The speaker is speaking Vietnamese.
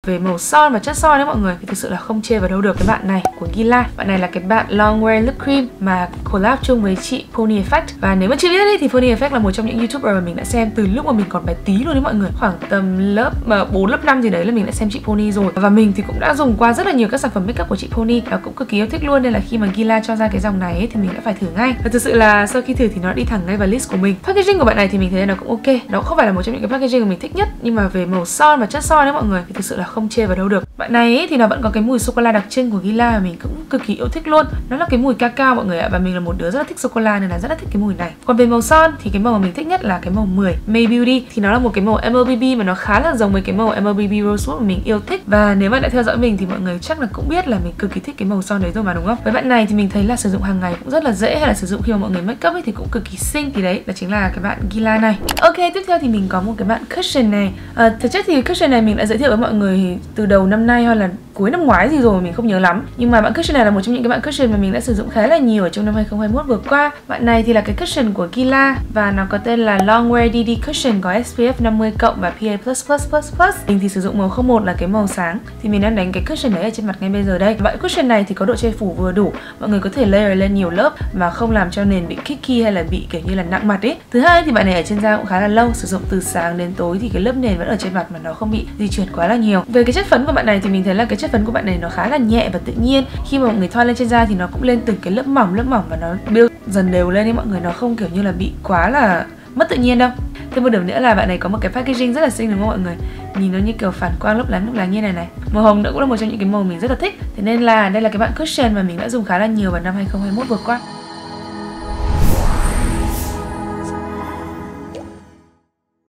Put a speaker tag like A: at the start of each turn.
A: Về màu son và chất son đấy mọi người thì thực sự là không chê vào đâu được cái bạn này của Gila. Bạn này là cái bạn Long Wear Lip Cream mà collab chung với chị Pony Effect. Và nếu mà chưa biết thì Pony Effect là một trong những YouTuber mà mình đã xem từ lúc mà mình còn bé tí luôn đấy mọi người. Khoảng tầm lớp 4, lớp 5 gì đấy là mình đã xem chị Pony rồi. Và mình thì cũng đã dùng qua rất là nhiều các sản phẩm makeup của chị Pony và cũng cực kỳ yêu thích luôn, nên là khi mà Gila cho ra cái dòng này ấy, thì mình đã phải thử ngay. Và thực sự là sau khi thử thì nó đi thẳng ngay vào list của mình. Packaging của bạn này thì mình thấy nó cũng ok. Nó không phải là một trong những cái packaging mà mình thích nhất, nhưng mà về màu son và chất son đấy mọi người thì thực sự là không chê vào đâu được. Bạn này ấy, thì nó vẫn có cái mùi sô cô la đặc trưng của Gila mà mình cũng cực kỳ yêu thích luôn. Nó là cái mùi cacao mọi người ạ, và mình là một đứa rất là thích sô cô la nên là rất là thích cái mùi này. Còn về màu son thì cái màu mà mình thích nhất là cái màu 10 May Beauty, thì nó là một cái màu MLBB mà nó khá là giống với cái màu MLBB Rosewood mà mình yêu thích. Và nếu mà đã theo dõi mình thì mọi người chắc là cũng biết là mình cực kỳ thích cái màu son đấy rồi mà, đúng không? Với bạn này thì mình thấy là sử dụng hàng ngày cũng rất là dễ, hay là sử dụng khi mà mọi người make up ấy thì cũng cực kỳ xinh. Thì đấy, đó chính là cái bạn Gila này. Ok, tiếp theo thì mình có một cái bạn cushion này. Thực chất thì cushion này mình đã giới thiệu với mọi người từ đầu năm nay hoặc là cuối năm ngoái gì rồi mình không nhớ lắm. Nhưng mà bạn cushion này là một trong những cái bạn cushion mà mình đã sử dụng khá là nhiều ở trong năm 2021 vừa qua. Bạn này thì là cái cushion của Gila và nó có tên là Long Wear DD Cushion, có SPF 50+ và PA+++++. Mình thì sử dụng màu 01 là cái màu sáng, thì mình đang đánh cái cushion đấy ở trên mặt ngay bây giờ đây. Bạn cushion này thì có độ che phủ vừa đủ, mọi người có thể layer lên nhiều lớp mà không làm cho nền bị kicky hay là bị kiểu như là nặng mặt ấy. Thứ hai thì bạn này ở trên da cũng khá là lâu, sử dụng từ sáng đến tối thì cái lớp nền vẫn ở trên mặt mà nó không bị di chuyển quá là nhiều. Về cái chất phấn của bạn này thì mình thấy là cái chất phấn của bạn này nó khá là nhẹ và tự nhiên. Khi mà mọi người thoa lên trên da thì nó cũng lên từng cái lớp mỏng và nó build dần đều lên ấy mọi người, nó không kiểu như là bị quá là mất tự nhiên đâu. Thêm một điểm nữa là bạn này có một cái packaging rất là xinh đúng không mọi người? Nhìn nó như kiểu phản quang lấp lánh như này. Màu hồng nữa cũng là một trong những cái màu mình rất là thích. Thế nên là đây là cái bạn cushion mà mình đã dùng khá là nhiều vào năm 2021 vừa qua.